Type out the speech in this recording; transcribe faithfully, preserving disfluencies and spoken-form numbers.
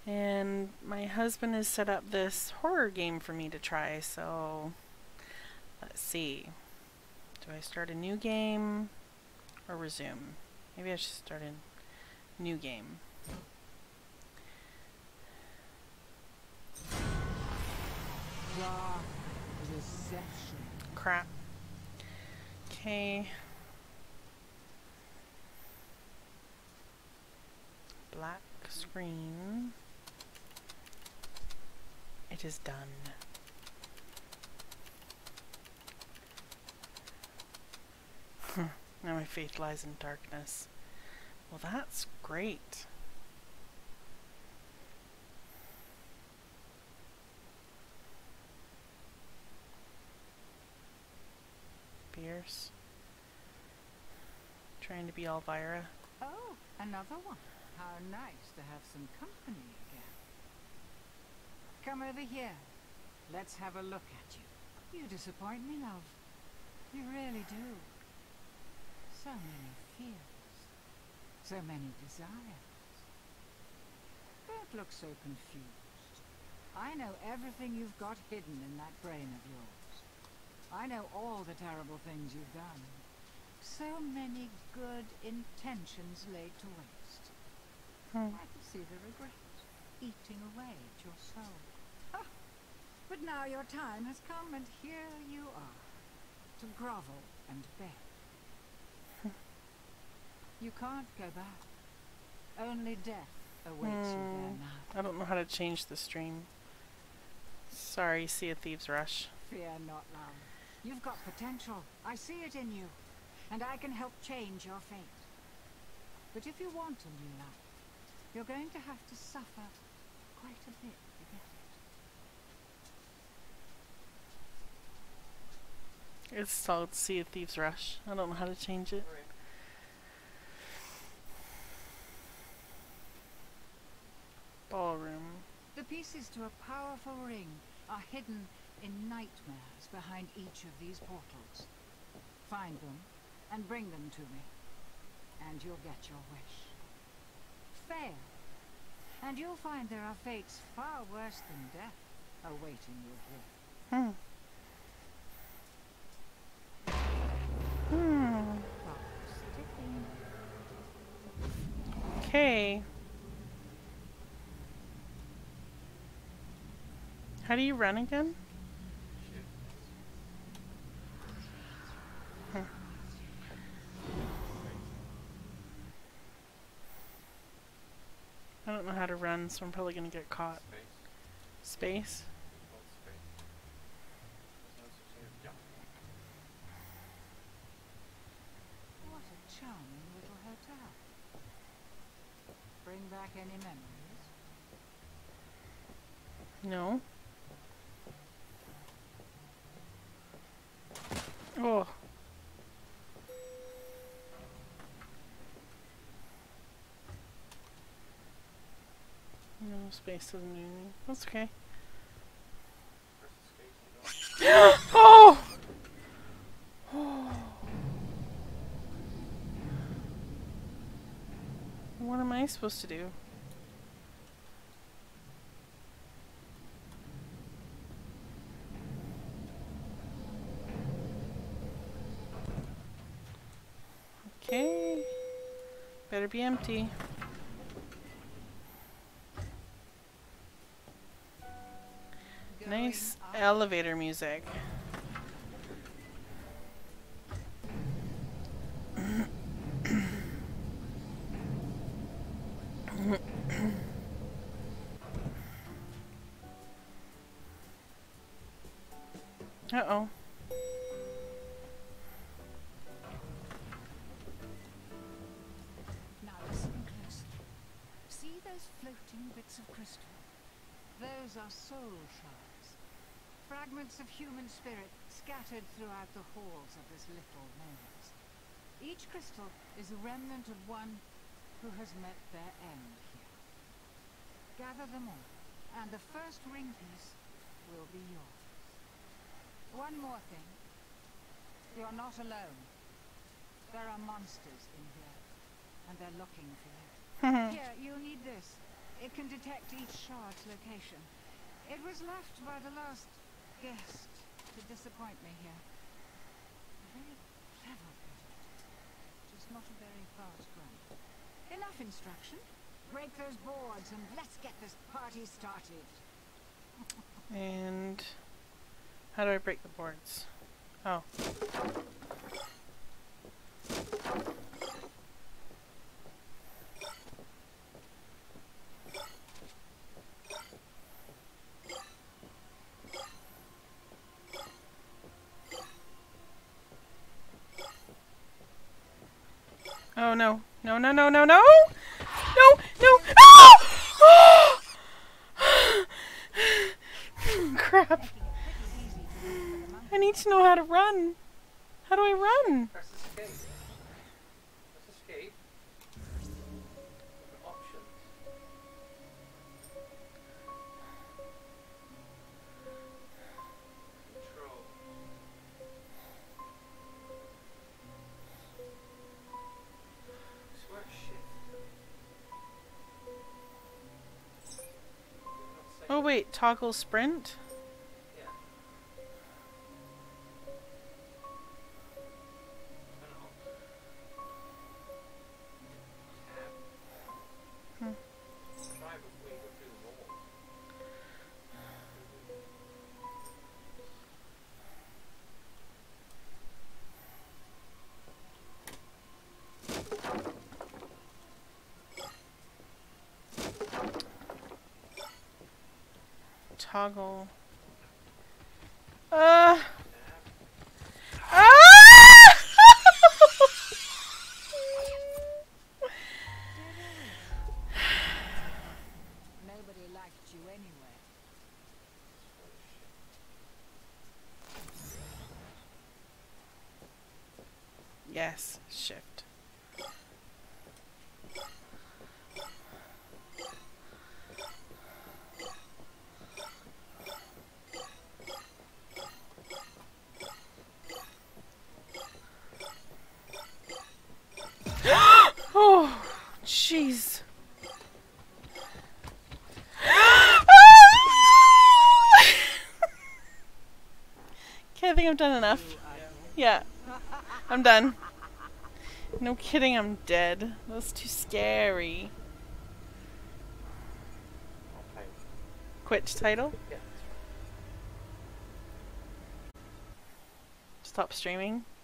And my husband has set up this horror game for me to try, so let's see. Do I start a new game or resume? Maybe I should start a new game. Crap. Okay. Black screen. It is done. Now my faith lies in darkness. Well, that's great. Beers. Trying to be Elvira. Oh, another one. How nice to have some company again. Come over here. Let's have a look at you. You disappoint me, love. You really do. So many fears. So many desires. Don't look so confused. I know everything you've got hidden in that brain of yours. I know all the terrible things you've done. So many good intentions laid to waste. Hmm. I can see the regret eating away at your soul. Ah, but now your time has come, and here you are, to grovel and beg. You can't go back. Only death awaits Hmm. you there now. I don't know how to change the stream. Sorry, Sea of Thieves Rush. Fear not, love. You've got potential. I see it in you. And I can help change your fate. But if you want a new life, you're going to have to suffer quite a bit to get it. It's called Sea of Thieves Rush. I don't know how to change it. Ballroom. The pieces to a powerful ring are hidden in nightmares behind each of these portals. Find them and bring them to me, and you'll get your wish. Fail, and you'll find there are fates far worse than death awaiting you here. Hmm. Hmm. Clock's ticking. Okay. How do you run again? Huh. I don't know how to run, so I'm probably gonna get caught. Space? What a charming little hotel. Bring back any memories? No. Oh. No, space doesn't mean anything. That's okay. Oh! Oh! What am I supposed to do? Okay. Better be empty. Nice elevator music. Uh-oh. Now listen closely. See those floating bits of crystal? Those are soul shards. Fragments of human spirit scattered throughout the halls of this little maze. Each crystal is a remnant of one who has met their end here. Gather them all, and the first ring piece will be yours. One more thing. You're not alone. There are monsters in here, and they're looking for you. Here, you'll need this. It can detect each shard's location. It was left by the last guest to disappoint me here. A very clever gadget, just not a very fast one. Enough instruction. Break those boards and let's get this party started. And how do I break the boards? Oh. Oh no. No, no, no, no, no! No! No! Oh! Crap. I need to know how to run. How do I run? Press escape. Press escape. Look at options. Control. Swear shift. Oh wait, toggle sprint? Yeah. Hmm. Try before you go through the wall. Toggle. Uh. Ah! Nobody liked you anyway. Yes, shift. Oh, jeez. Okay, I think I've done enough. Yeah, I'm done. No kidding, I'm dead. That was too scary. Okay. Quit title? Yeah. Stop streaming.